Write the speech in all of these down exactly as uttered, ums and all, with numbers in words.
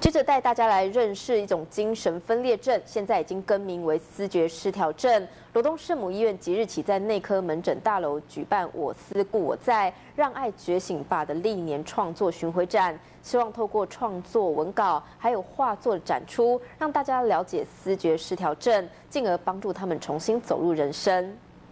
接着带大家来认识一种精神分裂症，现在已经更名为思觉失调症。罗东圣母医院即日起在内科门诊大楼举办“我思故我在，让爱觉醒吧”的历年创作巡回展，希望透过创作文稿还有画作的展出，让大家了解思觉失调症，进而帮助他们重新走入人生。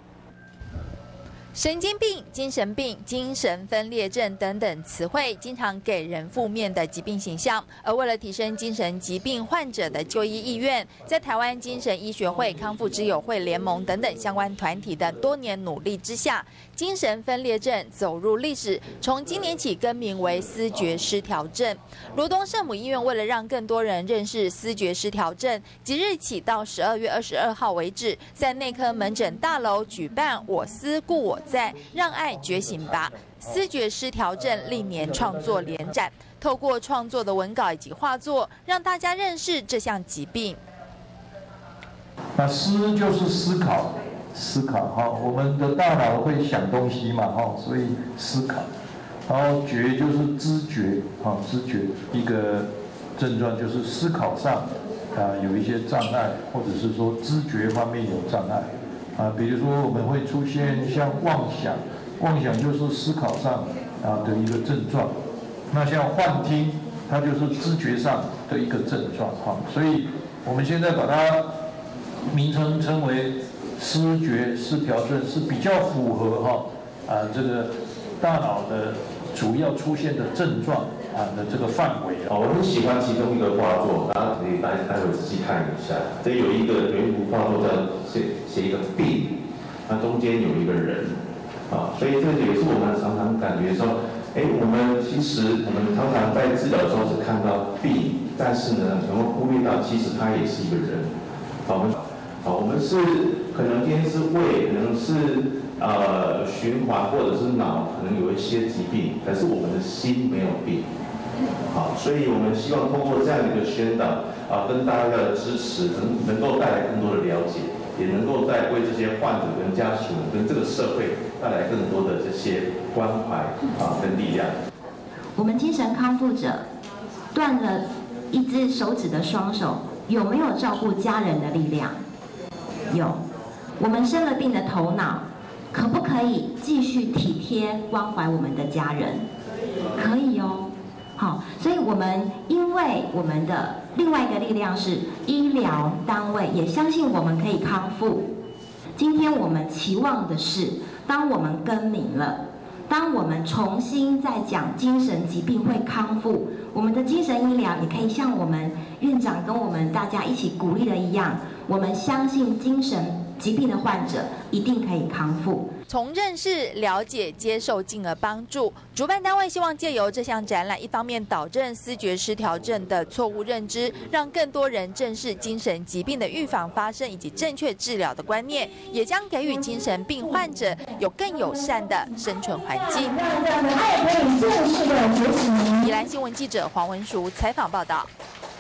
神经病、精神病、精神分裂症等等词汇，经常给人负面的疾病形象。而为了提升精神疾病患者的就医意愿，在台湾精神医学会、康复之友会联盟等等相关团体的多年努力之下，精神分裂症走入历史，从今年起更名为思觉失调症。罗东圣母医院为了让更多人认识思觉失调症，即日起到十二月二十二号为止，在内科门诊大楼举办“我思故我在，让爱觉醒吧”思觉失调症历年创作联展，透过创作的文稿以及画作，让大家认识这项疾病。 那思就是思考，思考哈，我们的大脑会想东西嘛哈，所以思考。然后觉就是知觉，哈，知觉一个症状就是思考上啊有一些障碍，或者是说知觉方面有障碍。 啊，比如说我们会出现像妄想，妄想就是思考上啊的一个症状。那像幻听，它就是知觉上的一个症状哈。所以我们现在把它名称称为思觉失调症，是比较符合哈啊这个大脑的主要出现的症状啊的这个范围。 哦，我很喜欢其中一个画作，大家可以待待会仔细看一下。这有一个有一幅画作叫写写一个病，那中间有一个人，啊，所以这也是我们常常感觉说，哎，我们其实我们常常在治疗的时候只看到病，但是呢，能够忽略到其实他也是一个人。好，我们好，我们是可能今天是胃，可能是呃循环或者是脑，可能有一些疾病，可是我们的心没有病。 好，所以我们希望通过这样的一个宣导啊，跟大家的支持，能能够带来更多的了解，也能够在为这些患者跟家属跟这个社会带来更多的这些关怀啊跟力量。 我们精神康复者断了一只手指的双手，有没有照顾家人的力量？有。我们生了病的头脑，可不可以继续体贴关怀我们的家人？可以哦。 好，所以我们因为我们的另外一个力量是医疗单位，也相信我们可以康复。今天我们期望的是，当我们更名了，当我们重新再讲精神疾病会康复，我们的精神医疗也可以像我们院长跟我们大家一起鼓励的一样，我们相信精神疾病的患者一定可以康复。 从认识、了解、接受，进而帮助。主办单位希望借由这项展览，一方面导正思觉失调症的错误认知，让更多人正视精神疾病的预防、发生以及正确治疗的观念，也将给予精神病患者有更友善的生存环境。宜兰新闻记者黄文淑采访报道。